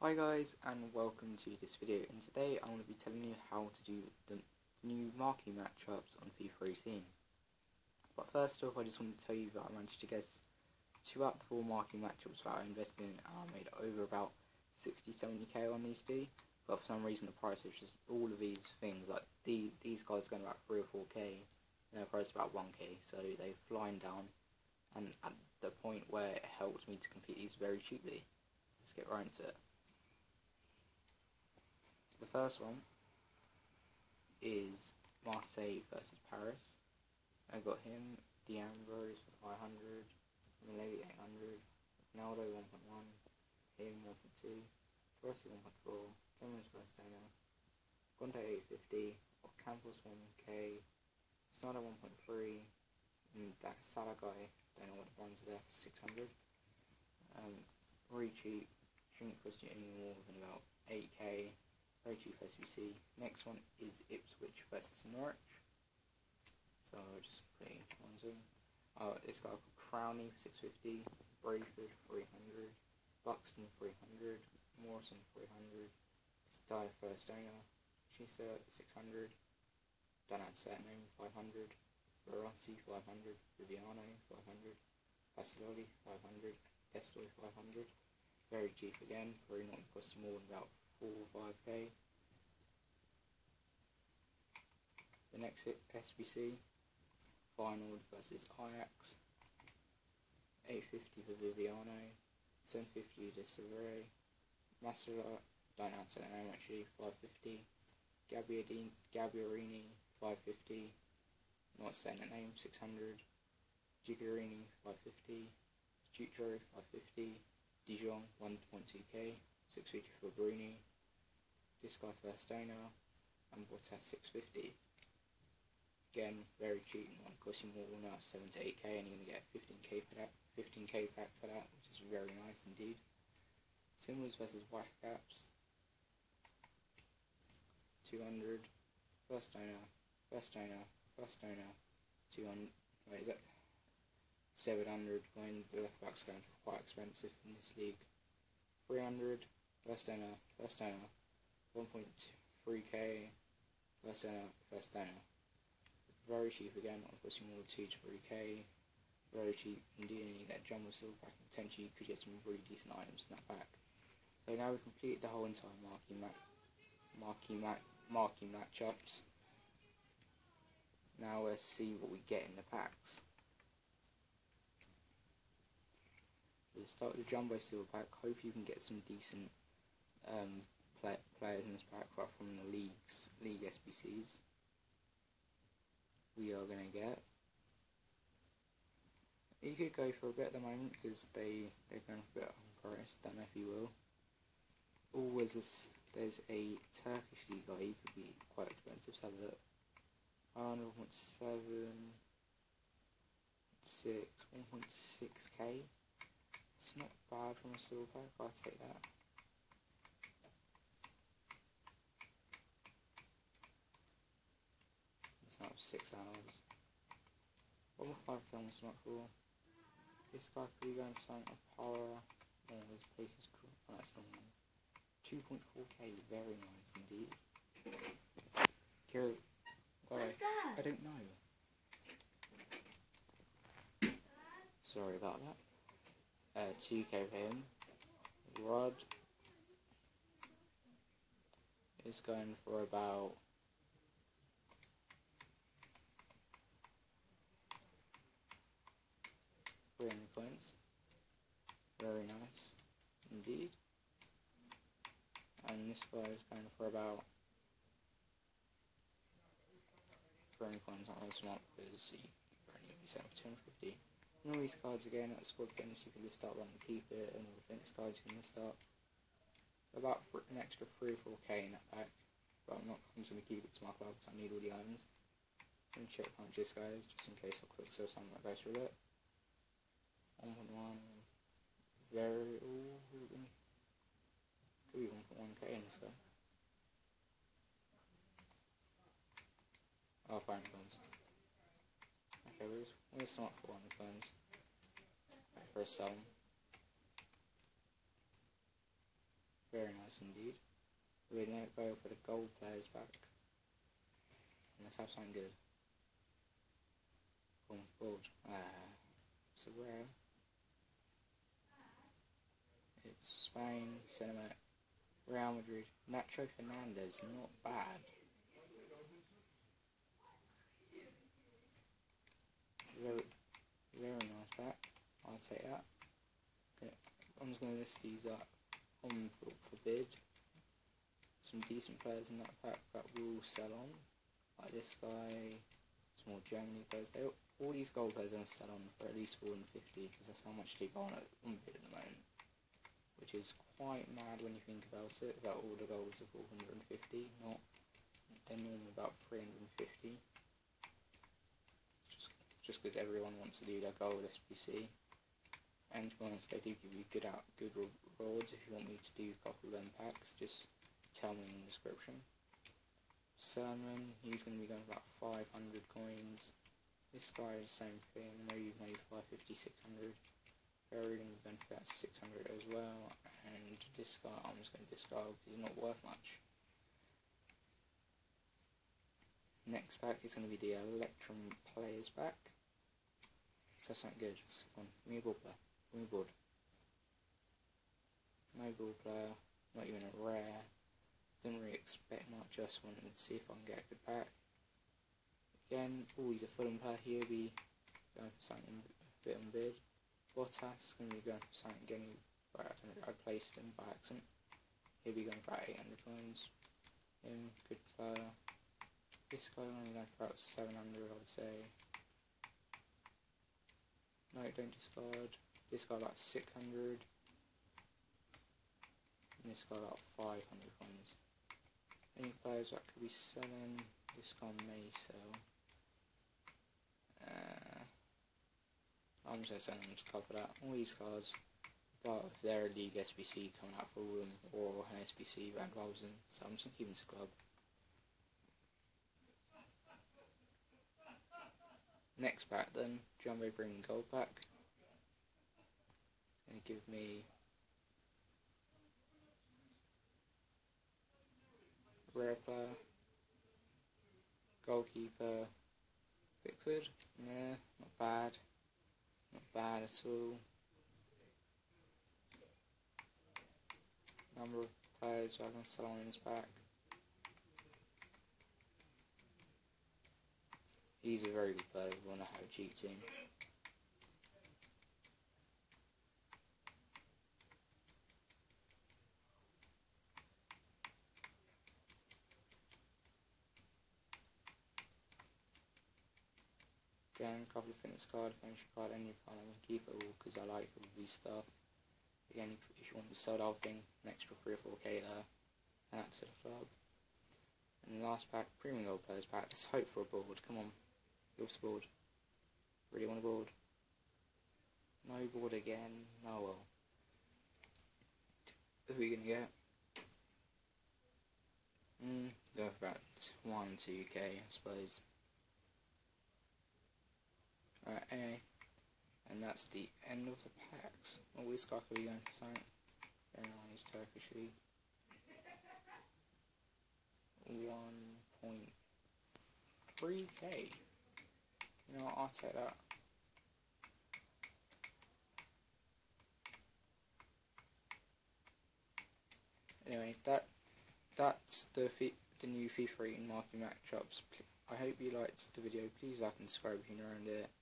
Hi guys, and welcome to this video, and today I'm going to be telling you how to do the new marquee matchups on FIFA 18. But first off, I just wanted to tell you that I managed to guess 2 out of the 4 marquee matchups that I invested in, and I made over about 60-70k on these two. But for some reason the price is just all of these things, like these guys going about 3 or 4k, and their price about 1k, so they're flying down, and at the point where it helped me to complete these very cheaply. Let's get right into it. The first one is Marseille versus Paris. I got him, D'Ambrose for 500, Millet 800, Ronaldo 1.1, him 1.2, Rossi 1.4, Timmins versus Dana, Conte 850, Campos 1k, Snyder 1.3, and that Salah guy, don't know what the brands are there, for 600. Very cheap, shouldn't cost you any more than about 8k. Very cheap SBC. Next one is Ipswich versus Norwich. So I'll just put one zoom. This guy called Crowney for 650, Brayford 300, Buxton 300, Morrison 300, Sty First Owner, Chisa 600, Donald Surname 500, Verratti 500, Viviano 500, Basiloli 500, Destoy 500. Very cheap again, probably not costing more than about 4 or 5k. The next SBC, Feyenoord versus Ajax, 850 for Viviano, 750 de Severe, Maslow, don't answer the name actually, 550, Gabbiarini 550, not saying the name, 600, Gigarini 550, Jutro 550, Dijon 1.2k, 650 for Bruni, this guy First Owner, and Bottas 650. Again, very cheap, not costing more than 7 to 8k, and you're going to get 15k for that, 15k back for that, which is very nice indeed. Timbers versus Whitecaps, 200, First Owner, 200, wait, is that 700 coins? The left back's going for quite expensive in this league. 300, First Owner, 1.3k, First Owner. Very cheap again, not costing more than 2 to 3k. Very cheap indeed, and you get Jumbo Silver pack, and potentially you could get some really decent items in that pack. So now we've completed the whole entire marquee matchups. Now let's see what we get in the packs. Let's start with the Jumbo Silver pack. Hope you can get some decent players in this pack, right from the league SBCs. We are going to get, you could go for a bit at the moment because they're going for a bit on price, don't know if you will. Always there's a Turkish league guy, he could be quite expensive, so have a look. 1.7, 1.6k. It's not bad from a silver pack, I'll take that. It's not 6 hours. 1.5k on smart for. This guy could be going for something of power. Oh, his place is cool. Oh, that's not one. 2.4k, very nice indeed. Kira, what's that? I don't know. Sorry about that. 2k for him. Rod is going for about 300 points. Very nice indeed. And this guy is going for about 300 points on this one because he only be set for 250. And all these cards again at Squad Fitness, you can just start running Keep It, and all the fitness cards you can start. So about an extra 3 or 4k in that pack, but I'm just going to keep it to my club because I need all the items. I'm going to check how much this guy is, just in case I'll quick sell something that goes through it. 1.1, very, could be 1.1k in this guy. Oh, 500 coins. Okay, we're smart for 100 coins. Wait for a sell. Very nice indeed. We're going to go for the gold players back. And let's have something good. Board. It's a rare. It's Spain, Cinema, Real Madrid. Nacho Fernandez, not bad. Very nice pack. I'll take that. Okay. I'm just going to list these up on for bid. Some decent players in that pack that will sell on, like this guy. Some more Germany players. All these gold players are going to sell on for at least 450 because that's how much they go on bid at the moment, which is quite mad when you think about it. About all the golds are 450, not they're normally about 350. Just because everyone wants to do their gold SBC. And to be honest, they do give you good rewards. If you want me to do a couple of them packs, just tell me in the description. Sermon, he's going to be going for about 500 coins. This guy is the same thing. I know you've made 550, 600. Very going to be going for that 600 as well. And this guy, I'm just going to discard because he's not worth much. Next pack is going to be the Electrum Players pack. So that's not good. So come on, give me a ball player. Give me a board. No ball player. Not even a rare. Didn't really expect much. Just wanted to see if I can get a good pack. Again, he's a Fulham player. He'll be going for something a bit on bid. Bottas is going to be going for something getting by accident. I placed him by accident. He'll be going for 800 coins. Good player. This guy only going for about 700, I would say. No, don't discard. This guy about 600. And this guy about 500 coins. Any players that could be selling? This guy may sell. I'm just going to send them to cover that. All these cards, but if they're a League SBC coming out for them, or an SBC that involves them, so I'm just going to keep them to club. Next pack then, Jumbo bringing gold pack. Gonna give me rare player, goalkeeper, Pickford. Nah, not bad. Not bad at all. Number of players I can sell on in this pack. He's a very good player if you want to have a cheap team. Again, a couple of fitness card, furniture card, any card I can keep it all because I like all these stuff. Again, if you want to sell the whole thing, an extra 3 or 4k there, and that's to the club. And the last pack, Premium Gold Players pack. Let's hope for a board. Come on, give us a board. Really want a board? No board again. Oh well. Who are we gonna get? Go for about 1-2k, I suppose. Alright, anyway. And that's the end of the packs. Oh, this guy could be going for something. Very nice, Turkish League. 1.3k. You know what, I'll take that. Anyway, that's the new FIFA 18 marking matchups. I hope you liked the video. Please like and subscribe if you're around it.